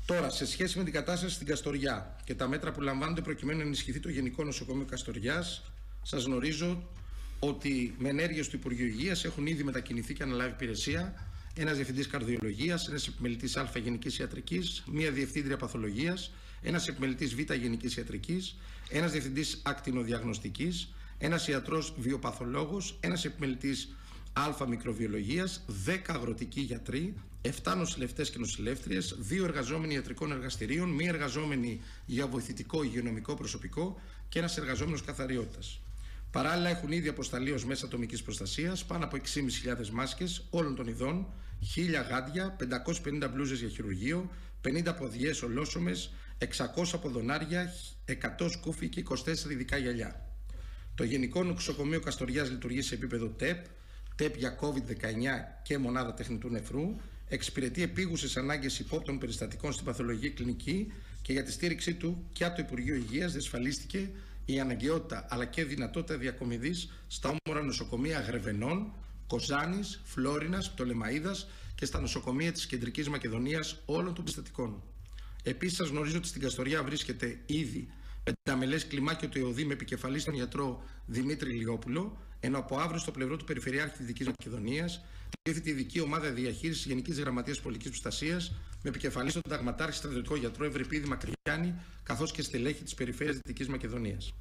Τώρα, σε σχέση με την κατάσταση στην Καστοριά και τα μέτρα που λαμβάνονται προκειμένου να ενισχυθεί το Γενικό Νοσοκομείο Καστοριάς, σας γνωρίζω ότι με ενέργειες του Υπουργείου Υγείας έχουν ήδη μετακινηθεί και αναλάβει υπηρεσία ένας διευθυντής καρδιολογίας, ένας επιμελητής Α γενικής ιατρικής, μία διευθύντρια παθολογίας, ένας επιμελητής Β γενικής ιατρικής, ένας διευθυντής ακτινοδιαγνωστικής, ένας ιατρός βιοπαθολόγος, ένας επιμελητής Α μικροβιολογίας, 10 αγροτικοί γιατροί, 7 νοσηλευτές και νοσηλεύτριες, 2 εργαζόμενοι ιατρικών εργαστηρίων, 1 εργαζόμενοι για βοηθητικό υγειονομικό προσωπικό και ένας εργαζόμενος καθαριότητας. Παράλληλα, έχουν ήδη αποσταλεί ως μέσα ατομικής προστασίας πάνω από 6.500 μάσκες όλων των ειδών, 1.000 γάντια, 550 μπλούζες για χειρουργείο, 50 ποδιές ολόσωμες, 600 ποδονάρια, 100 σκούφοι και 24 ειδικά γυαλιά. Το Γενικό Νοσοκομείο Καστοριάς λειτουργεί σε επίπεδο ΤΕΠ για COVID-19 και μονάδα τεχνητού νεφρού, εξυπηρετεί επίγουσες ανάγκες υπόπτων περιστατικών στην παθολογική κλινική και για τη στήριξή του και από το Υπουργείο Υγείας διασφαλίστηκε η αναγκαιότητα αλλά και δυνατότητα διακομιδής στα όμορα νοσοκομεία Γρεβενών, Κοζάνης, Φλόρινας, Πτολεμαΐδας και στα νοσοκομεία της Κεντρικής Μακεδονίας όλων των περιστατικών. Επίσης, σας γνωρίζω ότι στην Καστοριά βρίσκεται ήδη πενταμελές κλιμάκιο του ΕΟΔΗ με επικεφαλής τον γιατρό Δημήτρη Λιόπουλο, ενώ από αύριο στο πλευρό του Περιφερειάρχη της Δυτικής Μακεδονίας τίθεται η ειδική ομάδα διαχείρισης Γενικής Γραμματείας Πολιτικής Προστασίας με επικεφαλής τον ταγματάρχη στρατιωτικό γιατρό Ευρυπίδη Μακριάνη, καθώς και στελέχη της Περιφέρειας Δυτικής Μακεδονίας.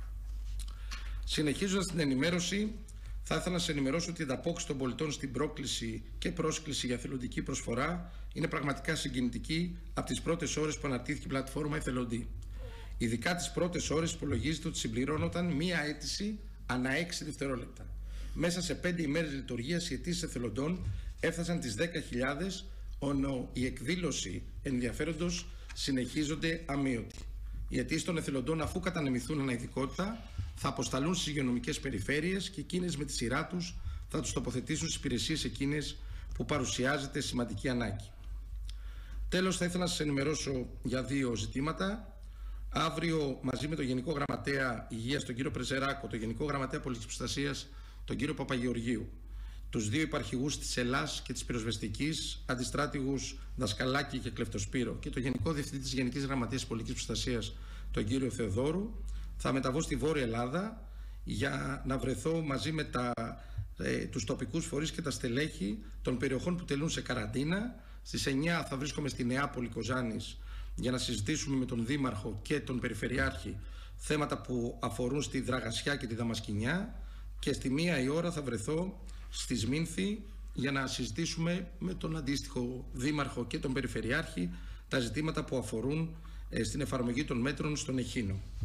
Συνεχίζοντας την ενημέρωση, θα ήθελα να σας ενημερώσω ότι η ανταπόκριση των πολιτών στην πρόκληση και πρόσκληση για εθελοντική προσφορά είναι πραγματικά συγκινητική από τις πρώτες ώρες που αναρτήθηκε η πλατφόρμα Εθελοντή. Ειδικά τις πρώτες ώρες υπολογίζεται ότι συμπληρώνονταν μία αίτηση ανά 6 δευτερόλεπτα. Μέσα σε 5 ημέρες λειτουργίας οι αιτήσεις εθελοντών έφτασαν τις 10.000, ενώ η εκδήλωση ενδιαφέροντος συνεχίζονται αμύωτη. Οι αιτήσεις των εθελοντών, αφού κατανεμηθούν αναειδικότητα, θα αποσταλούν στις υγειονομικές περιφέρειες και εκείνες με τη σειρά τους θα τους τοποθετήσουν στις υπηρεσίες εκείνες που παρουσιάζεται σημαντική ανάγκη. Τέλος, θα ήθελα να σας ενημερώσω για 2 ζητήματα. Αύριο, μαζί με τον Γενικό Γραμματέα Υγείας, τον κύριο Πρεζεράκο, τον Γενικό Γραμματέα Πολιτικής Προστασίας, τον κύριο Παπαγεωργίου, τους 2 υπαρχηγούς της Ελλάς και της Πυροσβεστικής, αντιστράτηγους Δασκαλάκη και Κλεφτοσπύρο, και τον Γενικό Διευθυντή της Γενικής Γραμματείας Πολιτικής Προστασίας, τον κύριο Θεοδόρου, θα μεταβώ στη Βόρεια Ελλάδα για να βρεθώ μαζί με τους τοπικούς φορείς και τα στελέχη των περιοχών που τελούν σε καραντίνα. Στις 9 θα βρίσκομαι στη Νεάπολη Κοζάνης για να συζητήσουμε με τον Δήμαρχο και τον Περιφερειάρχη θέματα που αφορούν στη Δραγασιά και τη Δαμασκηνιά, και στη 1 η ώρα θα βρεθώ στη Σμήνθη για να συζητήσουμε με τον αντίστοιχο Δήμαρχο και τον Περιφερειάρχη τα ζητήματα που αφορούν στην εφαρμογή των μέτρων στον Εχίνο.